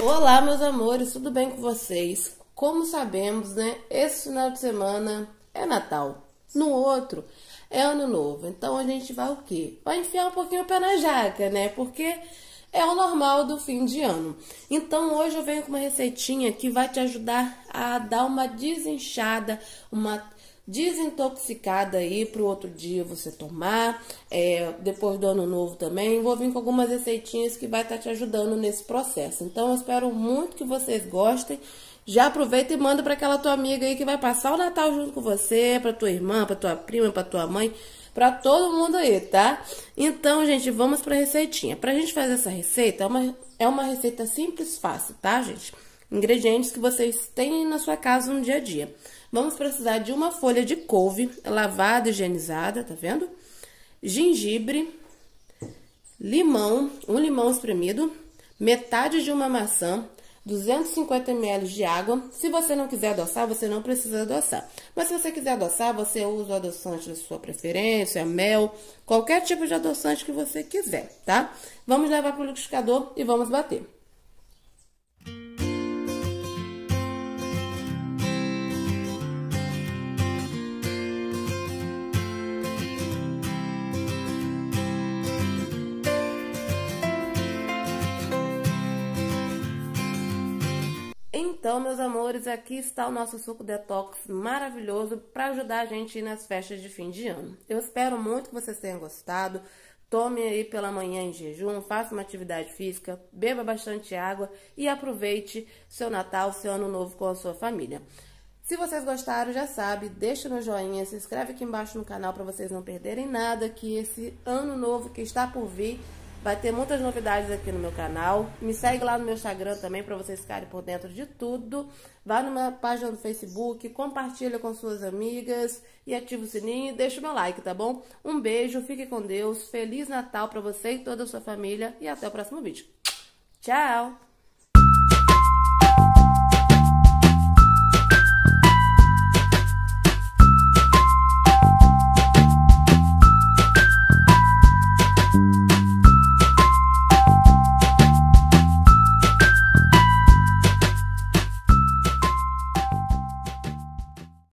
Olá, meus amores, tudo bem com vocês? Como sabemos, né? Esse final de semana é Natal, no outro é Ano Novo. Então a gente vai o quê? Vai enfiar um pouquinho o pé na jaca, né? Porque é o normal do fim de ano. Então hoje eu venho com uma receitinha que vai te ajudar a dar uma desinchada, uma desintoxicada aí para o outro dia você tomar, depois do ano novo também. Vou vir com algumas receitinhas que vai estar te ajudando nesse processo. Então eu espero muito que vocês gostem. Já aproveita e manda para aquela tua amiga aí que vai passar o Natal junto com você, para tua irmã, para tua prima, para tua mãe, para todo mundo aí, tá? Então, gente, vamos para a receitinha. Pra gente fazer essa receita, é uma receita simples, fácil, tá, gente? Ingredientes que vocês têm na sua casa no dia a dia. Vamos precisar de uma folha de couve lavada, higienizada, tá vendo? Gengibre, limão, um limão espremido, metade de uma maçã, 250 ml de água. Se você não quiser adoçar, você não precisa adoçar. Mas se você quiser adoçar, você usa o adoçante da sua preferência, mel, qualquer tipo de adoçante que você quiser, tá? Vamos levar para o liquidificador e vamos bater. Então, meus amores, aqui está o nosso suco detox maravilhoso para ajudar a gente a ir nas festas de fim de ano. Eu espero muito que vocês tenham gostado. Tome aí pela manhã em jejum, faça uma atividade física, beba bastante água e aproveite seu Natal, seu Ano Novo com a sua família. Se vocês gostaram, já sabe, deixa no joinha, se inscreve aqui embaixo no canal para vocês não perderem nada, que esse Ano Novo que está por vir vai ter muitas novidades aqui no meu canal. Me segue lá no meu Instagram também para vocês ficarem por dentro de tudo. Vá na minha página do Facebook, compartilha com suas amigas e ativa o sininho e deixa o meu like, tá bom? Um beijo, fique com Deus, Feliz Natal para você e toda a sua família e até o próximo vídeo. Tchau!